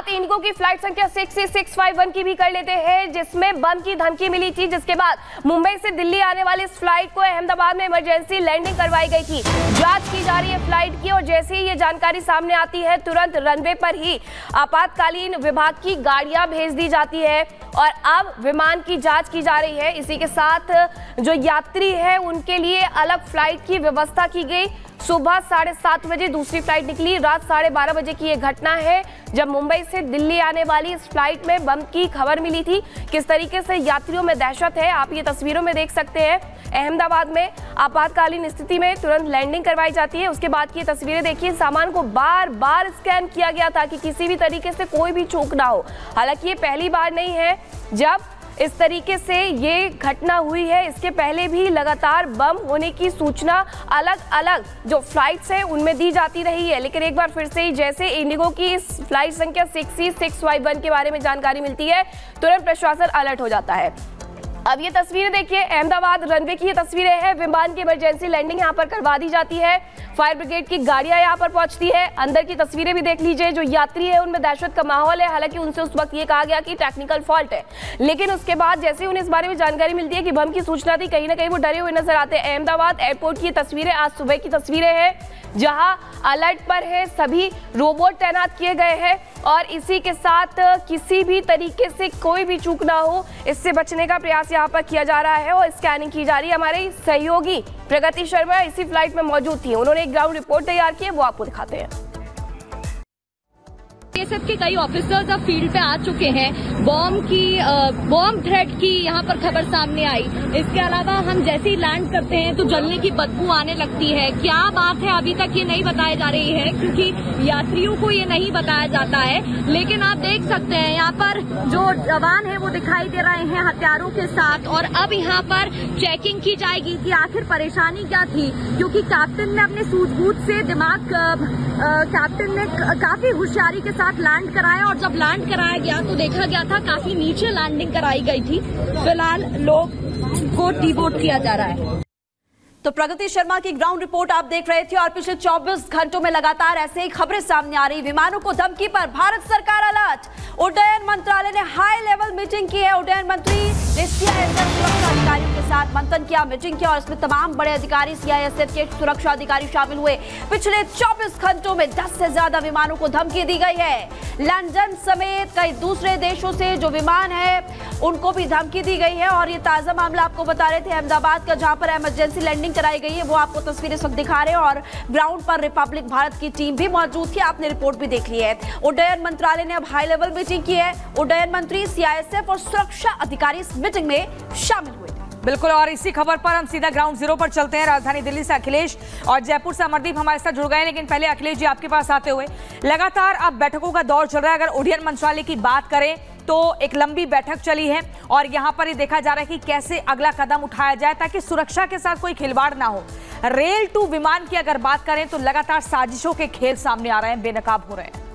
बात इंडिगो की फ्लाइट संख्या 66651 की भी कर लेते हैं, जिसमें बम की धमकी मिली थी, जिसके बाद मुंबई से दिल्ली आने वाली इस फ्लाइट को अहमदाबाद में इमरजेंसी लैंडिंग करवाई गई थी। जांच की जा रही है फ्लाइट की, और जैसे ही ये जानकारी सामने आती है तुरंत रनवे पर ही आपातकालीन विभाग की गाड़ियां भेज दी जाती है और अब विमान की जांच की जा रही है। इसी के साथ जो यात्री है उनके लिए अलग फ्लाइट की व्यवस्था की गई। सुबह 7:30 बजे दूसरी फ्लाइट निकली। रात 12:30 बजे की ये घटना है जब मुंबई से दिल्ली आने वाली इस फ्लाइट में बम की खबर मिली थी। किस तरीके से यात्रियों में दहशत है आप ये तस्वीरों में देख सकते हैं। अहमदाबाद में आपातकालीन स्थिति में तुरंत लैंडिंग करवाई जाती है। उसके बाद की ये तस्वीरें देखिए, सामान को बार बार स्कैन किया गया था कि किसी भी तरीके से कोई भी चूक ना हो। हालांकि ये पहली बार नहीं है जब इस तरीके से ये घटना हुई है। इसके पहले भी लगातार बम होने की सूचना अलग अलग जो फ्लाइट्स हैं उनमें दी जाती रही है, लेकिन एक बार फिर से ही जैसे इंडिगो की इस फ्लाइट संख्या 66651 के बारे में जानकारी मिलती है तुरंत प्रशासन अलर्ट हो जाता है। अब ये तस्वीरें देखिए, अहमदाबाद रनवे की ये तस्वीरें हैं। विमान की इमरजेंसी लैंडिंग यहाँ पर करवा दी जाती है। फायर ब्रिगेड की गाड़ियां यहाँ पर पहुंचती है। अंदर की तस्वीरें भी देख लीजिए, जो यात्री है उनमें दहशत का माहौल है। हालांकि उनसे उस वक्त ये कहा गया कि टेक्निकल फॉल्ट है, लेकिन उसके बाद जैसे उन्हें इस बारे में जानकारी मिलती है कि बम की सूचना थी, कहीं ना कहीं वो डरे हुए नजर आते हैं। अहमदाबाद एयरपोर्ट की तस्वीरें आज सुबह की तस्वीरें हैं, जहां अलर्ट पर है, सभी रोबोट तैनात किए गए हैं और इसी के साथ किसी भी तरीके से कोई भी चूक ना हो इससे बचने का प्रयास यहाँ पर किया जा रहा है और स्कैनिंग की जा रही है। हमारे सहयोगी प्रगति शर्मा इसी फ्लाइट में मौजूद थी, उन्होंने एक ग्राउंड रिपोर्ट तैयार की है, वो आपको दिखाते हैं। बीएसएफ के कई ऑफिसर्स अब फील्ड पे आ चुके हैं। बॉम्ब थ्रेट की यहाँ पर खबर सामने आई। इसके अलावा हम जैसे ही लैंड करते हैं तो जलने की बदबू आने लगती है। क्या बात है अभी तक ये नहीं बताई जा रही है, क्योंकि यात्रियों को ये नहीं बताया जाता है। लेकिन आप देख सकते हैं यहाँ पर जो जवान है वो दिखाई दे रहे हैं हथियारों के साथ, और अब यहाँ पर चेकिंग की जाएगी कि आखिर परेशानी क्या थी, क्योंकि कैप्टन ने अपने सूझबूझ से कैप्टन ने काफी होशियारी के साथ लैंड कराया, और जब लैंड कराया गया तो देखा गया था काफी नीचे लैंडिंग कराई गई थी। फिलहाल लोग को डिवोट किया जा रहा है। तो प्रगति शर्मा की ग्राउंड रिपोर्ट आप देख रहे थे, और पिछले 24 घंटों में लगातार ऐसे ही खबरें सामने आ रही। विमानों को धमकी पर भारत सरकार अलर्ट। उड्डयन मंत्रालय ने हाई लेवल मीटिंग की है। उड्डयन मंत्री ने सीआईएसएफ सुरक्षा अधिकारियों के साथ मंथन किया, मीटिंग किया, और इसमें तमाम बड़े अधिकारी सीआईएसएफ के सुरक्षा अधिकारी शामिल हुए। पिछले 24 घंटों में 10 से ज्यादा विमानों को धमकी दी गई है। लंदन समेत कई दूसरे देशों से जो विमान है उनको भी धमकी दी गई है। और ये ताजा मामला आपको बता रहे थे अहमदाबाद का, जहां पर इमरजेंसी लैंडिंग कराई गई है, वो आपको तस्वीरें इस वक्त दिखा रहे हैं, और ग्राउंड पर रिपब्लिक भारत की टीम भी मौजूद थी। आपने रिपोर्ट भी देख ली है। उड्डयन मंत्रालय ने अब हाई लेवल मीटिंग की है। उड्डयन मंत्री, सीआईएसएफ और सुरक्षा अधिकारी इस मीटिंग में शामिल हुए। बिल्कुल, और इसी खबर पर हम सीधा ग्राउंड जीरो पर चलते हैं। राजधानी दिल्ली से अखिलेश और जयपुर से अमरदीप हमारे साथ जुड़ गए, लेकिन पहले अखिलेश जी आपके पास आते हुए, लगातार अब बैठकों का दौर चल रहा है। अगर उड्डयन मंत्रालय की बात करें तो एक लंबी बैठक चली है और यहां पर ये देखा जा रहा है कि कैसे अगला कदम उठाया जाए ताकि सुरक्षा के साथ कोई खिलवाड़ ना हो। रेल टू विमान की अगर बात करें तो लगातार साजिशों के खेल सामने आ रहे हैं, बेनकाब हो रहे हैं।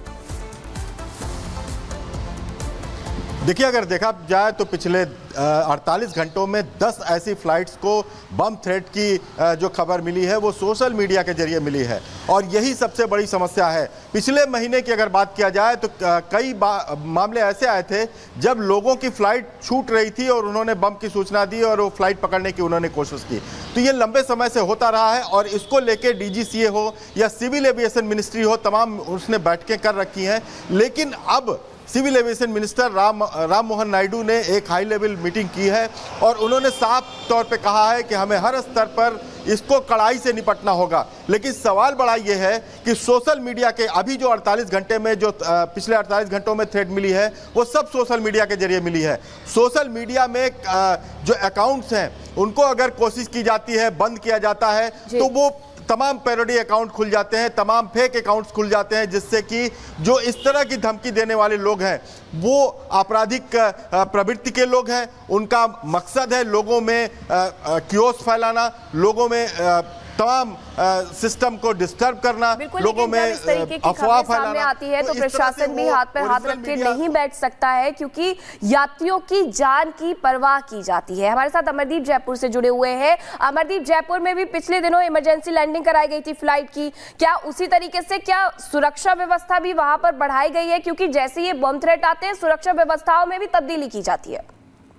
देखिए, अगर देखा जाए तो पिछले 48 घंटों में 10 ऐसी फ्लाइट्स को बम थ्रेट की जो खबर मिली है वो सोशल मीडिया के जरिए मिली है, और यही सबसे बड़ी समस्या है। पिछले महीने की अगर बात किया जाए तो कई मामले ऐसे आए थे जब लोगों की फ्लाइट छूट रही थी और उन्होंने बम की सूचना दी और वो फ्लाइट पकड़ने की उन्होंने कोशिश की। तो ये लंबे समय से होता रहा है, और इसको लेके डीजीसीए हो या सिविल एविएशन मिनिस्ट्री हो, तमाम उसने बैठकें कर रखी हैं। लेकिन अब civil aviation minister Ram Mohan Naidu ने एक हाई लेवल मीटिंग की है और उन्होंने साफ तौर पे कहा है कि हमें हर स्तर पर इसको कड़ाई से निपटना होगा। लेकिन सवाल बड़ा ये है कि सोशल मीडिया के अभी जो 48 घंटे में जो पिछले 48 घंटों में थ्रेड मिली है वो सब सोशल मीडिया के जरिए मिली है। सोशल मीडिया में जो अकाउंट्स हैं उनको अगर कोशिश की जाती है, बंद किया जाता है, तो वो तमाम पैरोडी अकाउंट खुल जाते हैं, तमाम फेक अकाउंट्स खुल जाते हैं, जिससे कि जो इस तरह की धमकी देने वाले लोग हैं वो आपराधिक प्रवृत्ति के लोग हैं। उनका मकसद है लोगों में क्योस फैलाना, लोगों में तमाम सिस्टम को डिस्टर्ब करना, लोगों में अफवाह सामने आती है तो प्रशासन भी हाथ पर हाथ रख के नहीं बैठ सकता है, क्योंकि यात्रियों की जान की परवाह की जाती है। हमारे साथ अमरदीप जयपुर से जुड़े हुए हैं। अमरदीप, जयपुर में भी पिछले दिनों इमरजेंसी लैंडिंग कराई गई थी फ्लाइट की, क्या उसी तरीके से क्या सुरक्षा व्यवस्था भी वहां पर बढ़ाई गई है? क्योंकि जैसे ये बम थ्रेट आते हैं सुरक्षा व्यवस्थाओं में भी तब्दीली की जाती है।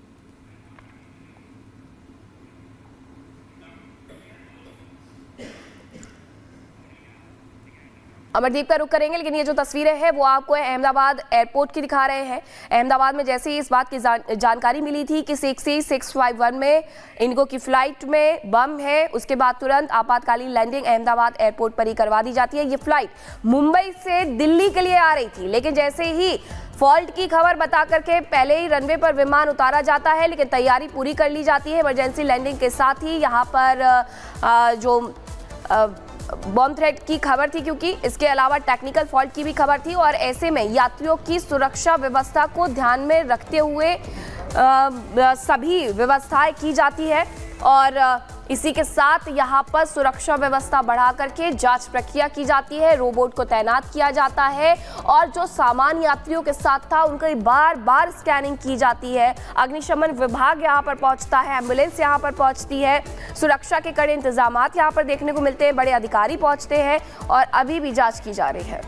अमरदीप का रुख करेंगे, लेकिन ये जो तस्वीरें हैं वो आपको अहमदाबाद एयरपोर्ट की दिखा रहे हैं। अहमदाबाद में जैसे ही इस बात की जानकारी मिली थी कि 64651 में इंडिगो की फ्लाइट में बम है, उसके बाद तुरंत आपातकालीन लैंडिंग अहमदाबाद एयरपोर्ट पर ही करवा दी जाती है। ये फ्लाइट मुंबई से दिल्ली के लिए आ रही थी, लेकिन जैसे ही फॉल्ट की खबर बता करके पहले ही रनवे पर विमान उतारा जाता है, लेकिन तैयारी पूरी कर ली जाती है। इमरजेंसी लैंडिंग के साथ ही यहाँ पर जो बॉम्ब थ्रेट की खबर थी, क्योंकि इसके अलावा टेक्निकल फॉल्ट की भी खबर थी, और ऐसे में यात्रियों की सुरक्षा व्यवस्था को ध्यान में रखते हुए सभी व्यवस्थाएं की जाती है। और इसी के साथ यहाँ पर सुरक्षा व्यवस्था बढ़ा करके जांच प्रक्रिया की जाती है, रोबोट को तैनात किया जाता है, और जो सामान्य यात्रियों के साथ था उनकी बार बार स्कैनिंग की जाती है। अग्निशमन विभाग यहाँ पर पहुँचता है, एम्बुलेंस यहाँ पर पहुँचती है, सुरक्षा के कड़े इंतजामात यहाँ पर देखने को मिलते हैं, बड़े अधिकारी पहुँचते हैं, और अभी भी जाँच की जा रही है।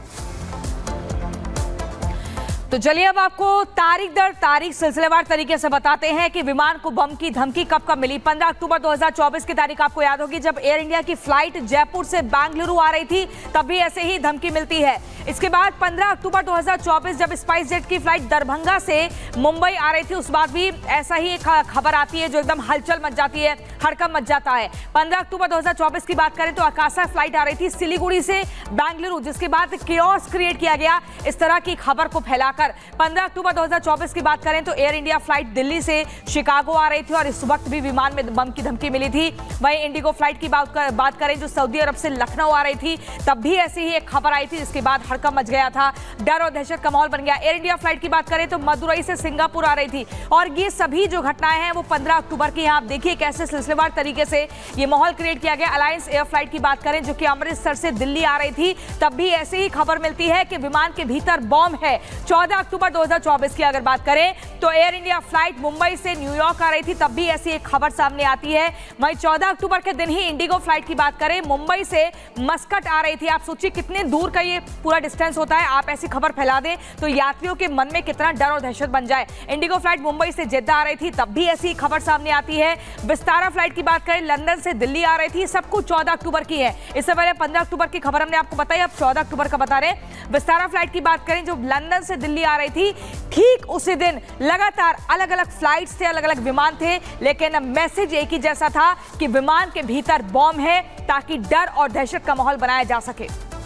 तो चलिए अब आपको तारीख दर तारीख सिलसिलेवार तरीके से बताते हैं कि विमान को बम की धमकी कब कब मिली। 15 अक्टूबर 2024 की तारीख आपको याद होगी, जब एयर इंडिया की फ्लाइट जयपुर से बेंगलुरु आ रही थी, तब भी ऐसे ही धमकी मिलती है। इसके बाद 15 अक्टूबर 2024 जब स्पाइस जेट की फ्लाइट दरभंगा से मुंबई आ रही थी, उस बाद भी ऐसा ही एक खबर आती है जो एकदम हलचल मच जाती है, हड़कंप मच जाता है। 15 अक्टूबर 2024 की बात करें तो आकाशा फ्लाइट आ रही थी सिलीगुड़ी से बेंगलुरु, जिसके बाद केओस क्रिएट किया गया इस तरह की खबर को फैलाकर। 15 अक्टूबर 2024 की बात करें तो एयर इंडिया फ्लाइट दिल्ली से शिकागो आ रही थी, और इस वक्त भी विमान में बम की धमकी मिली थी। वहीं इंडिगो फ्लाइट की बात करें जो सऊदी अरब से लखनऊ आ रही थी, तब भी ऐसी ही एक खबर आई थी, जिसके बाद हड़कंप मच गया था, डर और दहशत का माहौल बन गया। एयर इंडिया फ्लाइट की बात करें तो मदुरई से सिंगापुर आ रही थी, और ये सभी जो घटनाएं हैं वो 15 अक्टूबर की हैं। आप देखिए कैसे सिलसिलेवार तरीके से ये माहौल क्रिएट किया गया। अलायंस एयर फ्लाइट की बात करें जो कि अमृतसर से दिल्ली आ रही थी, तब भी ऐसे ही खबर मिलती है कि विमान के भीतर बॉम्ब है। 14 अक्टूबर 2024 की अगर बात करें तो एयर इंडिया फ्लाइट मुंबई से न्यूयॉर्क आ रही थी, तब भी ऐसी एक खबर सामने आती है। वहीं 14 अक्टूबर के दिन ही इंडिगो फ्लाइट की बात करें मुंबई से मस्कट आ रही थी। आप सोचिए कितने दूर का ये पूरा डिस्टेंस होता है, आप ऐसी खबर फैला दें तो यात्रियों के मन में कितना डर और दहशत बन जाए। इंडिगो फ्लाइट मुंबई से जेद्दा आ रही थी, तब भी ऐसी खबर सामने आती है। विस्तारा फ्लाइट की बात करें लंदन से दिल्ली आ रही थी, सब कुछ 14 अक्टूबर की है। इससे पहले 15 अक्टूबर की खबर हमने आपको बताई, अब 14 अक्टूबर का बता रहे हैं। विस्तारा फ्लाइट की बात करें जो लंदन से दिल्ली आ रही थी, ठीक उसी दिन लगातार अलग अलग फ्लाइट्स थे, अलग अलग विमान थे, लेकिन मैसेज एक ही जैसा था कि विमान के भीतर बॉम्ब है, ताकि डर और दहशत का माहौल बनाया जा सके।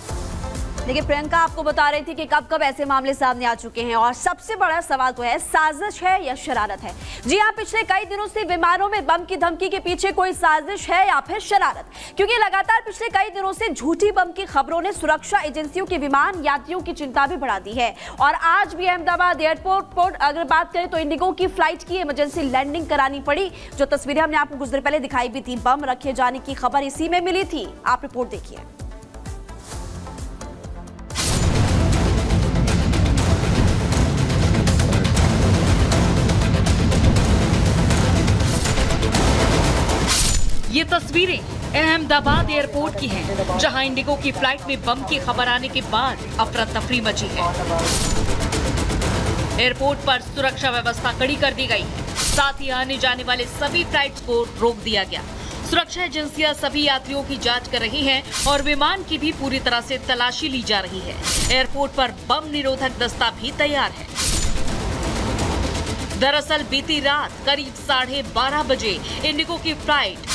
देखिए प्रियंका आपको बता रही थी कि कब कब ऐसे मामले सामने आ चुके हैं, और सबसे बड़ा सवाल तो है साजिश है या शरारत है। जी हाँ, पिछले कई दिनों से विमानों में बम की धमकी के पीछे कोई साजिश है या फिर शरारत, क्योंकि लगातार पिछले कई दिनों से झूठी बम की खबरों ने सुरक्षा एजेंसियों के विमान यात्रियों की चिंता भी बढ़ा दी है। और आज भी अहमदाबाद एयरपोर्ट अगर बात करें तो इंडिगो की फ्लाइट की इमरजेंसी लैंडिंग करानी पड़ी। जो तस्वीरें हमने आपको कुछ देर पहले दिखाई भी थी, बम रखे जाने की खबर इसी में मिली थी। आप रिपोर्ट देखिए। ये तस्वीरें अहमदाबाद एयरपोर्ट की हैं, जहां इंडिगो की फ्लाइट में बम की खबर आने के बाद अफरा तफरी मची है। एयरपोर्ट पर सुरक्षा व्यवस्था कड़ी कर दी गई, साथ ही आने जाने वाले सभी फ्लाइट्स को रोक दिया गया। सुरक्षा एजेंसियां सभी यात्रियों की जांच कर रही हैं और विमान की भी पूरी तरह से तलाशी ली जा रही है। एयरपोर्ट पर बम निरोधक दस्ता भी तैयार है। दरअसल बीती रात करीब 12:30 बजे इंडिगो की फ्लाइट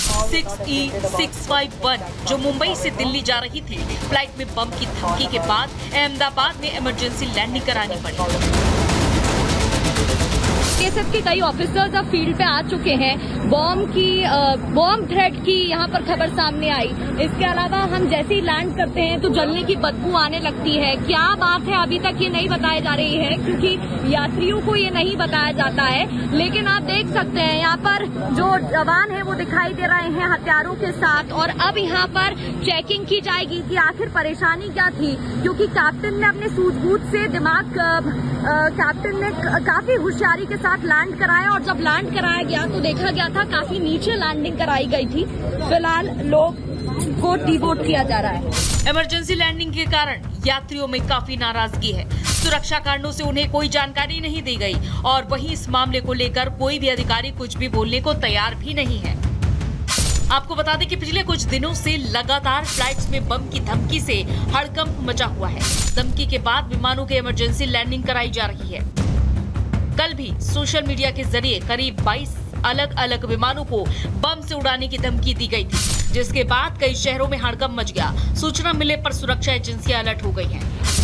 6E651 जो मुंबई से दिल्ली जा रही थी, फ्लाइट में बम की धमकी के बाद अहमदाबाद में इमरजेंसी लैंडिंग करानी पड़ी। बीएसएफ के कई ऑफिसर्स अब फील्ड पे आ चुके हैं। बॉम्ब थ्रेट की यहाँ पर खबर सामने आई। इसके अलावा हम जैसे ही लैंड करते हैं तो जलने की बदबू आने लगती है। क्या बात है अभी तक ये नहीं बताई जा रही है, क्योंकि यात्रियों को ये नहीं बताया जाता है। लेकिन आप देख सकते हैं यहाँ पर जो जवान है वो दिखाई दे रहे हैं हथियारों के साथ, और अब यहाँ पर चेकिंग की जाएगी कि आखिर परेशानी क्या थी, क्योंकि कैप्टन ने अपने सूझबूझ से कैप्टन ने काफी होशियारी के साथ लैंड कराया, और जब लैंड कराया गया तो देखा गया था काफी नीचे लैंडिंग कराई गई थी। फिलहाल लोग को डिवोट किया जा रहा है। इमरजेंसी लैंडिंग के कारण यात्रियों में काफी नाराजगी है। सुरक्षा कारणों से उन्हें कोई जानकारी नहीं दी गई, और वहीं इस मामले को लेकर कोई भी अधिकारी कुछ भी बोलने को तैयार भी नहीं है। आपको बता दें कि पिछले कुछ दिनों से लगातार फ्लाइट्स में बम की धमकी से हड़कंप मचा हुआ है। धमकी के बाद विमानों की इमरजेंसी लैंडिंग कराई जा रही है। कल भी सोशल मीडिया के जरिए करीब 22 अलग अलग विमानों को बम से उड़ाने की धमकी दी गई थी, जिसके बाद कई शहरों में हड़कंप मच गया। सूचना मिलने पर सुरक्षा एजेंसियां अलर्ट हो गई हैं।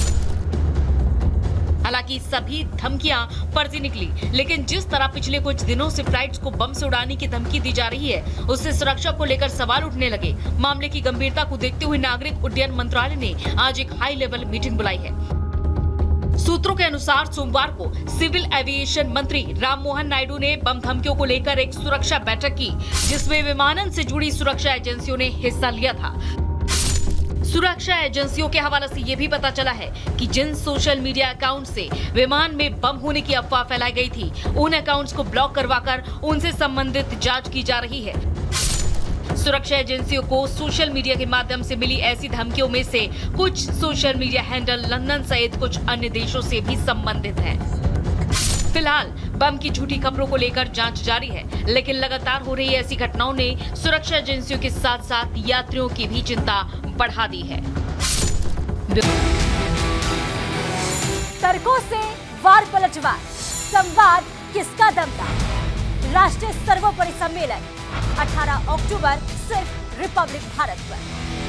हालांकि सभी धमकियां फर्जी निकली, लेकिन जिस तरह पिछले कुछ दिनों से फ्लाइट्स को बम से उड़ाने की धमकी दी जा रही है, उससे सुरक्षा को लेकर सवाल उठने लगे। मामले की गंभीरता को देखते हुए नागरिक उड्डयन मंत्रालय ने आज एक हाई लेवल मीटिंग बुलाई है। सूत्रों के अनुसार सोमवार को सिविल एविएशन मंत्री राममोहन नायडू ने बम धमकियों को लेकर एक सुरक्षा बैठक की, जिसमें विमानन से जुड़ी सुरक्षा एजेंसियों ने हिस्सा लिया था। सुरक्षा एजेंसियों के हवाले से ये भी पता चला है कि जिन सोशल मीडिया अकाउंट से विमान में बम होने की अफवाह फैलाई गई थी, उन अकाउंट्स को ब्लॉक करवाकर उनसे संबंधित जांच की जा रही है। सुरक्षा एजेंसियों को सोशल मीडिया के माध्यम से मिली ऐसी धमकियों में से कुछ सोशल मीडिया हैंडल लंदन सहित कुछ अन्य देशों से भी संबंधित हैं। फिलहाल बम की झूठी खबरों को लेकर जांच जारी है, लेकिन लगातार हो रही ऐसी घटनाओं ने सुरक्षा एजेंसियों के साथ साथ यात्रियों की भी चिंता बढ़ा दी है। तर्कों से वार पलटवार, संवाद किसका दम था। राष्ट्रीय सर्वोपरि सम्मेलन 18 अक्टूबर सिर्फ रिपब्लिक भारत पर।